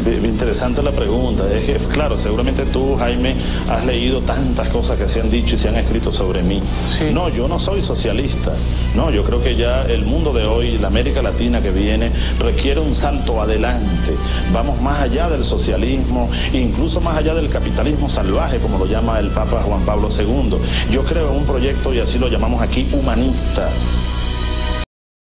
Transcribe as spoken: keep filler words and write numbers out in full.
Interesante la pregunta. Es que, claro, seguramente tú, Jaime, has leído tantas cosas que se han dicho y se han escrito sobre mí. Sí. No, yo no soy socialista. No, yo creo que ya el mundo de hoy, la América Latina que viene, requiere un salto adelante. Vamos más allá del socialismo, incluso más allá del capitalismo salvaje, como lo llama el Papa Juan Pablo segundo. Yo creo en un proyecto, y así lo llamamos aquí, humanista.